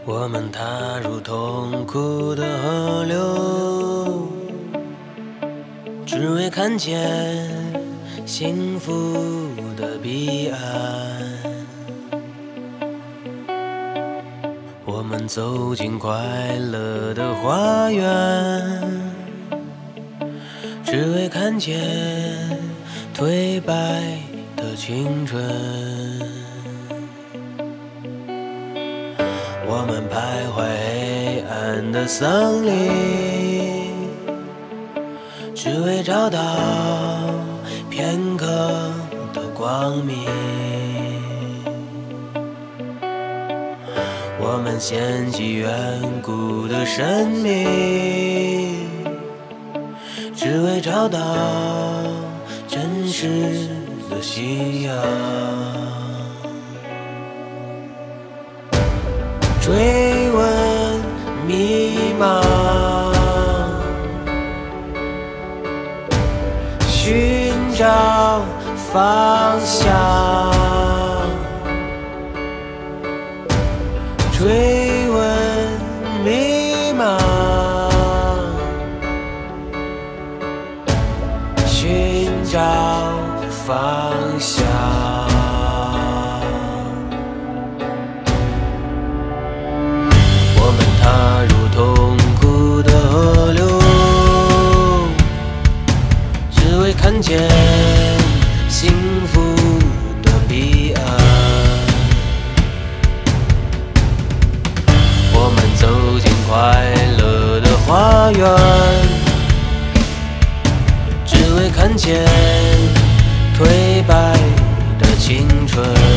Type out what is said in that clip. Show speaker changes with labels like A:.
A: 我们踏入痛苦的河流，只为看见幸福的彼岸。我们走进快乐的花园，只为看见褪白的青春。我们徘徊黑暗的森林，只为找到片刻的光明。我们献祭远古的生命，只为找到真实的信仰。追问迷茫，寻找方向。追问迷茫，寻找方向。我们踏入痛苦的河流，只为看见幸福的彼岸。我们走进快乐的花园，只为看见褪白的青春。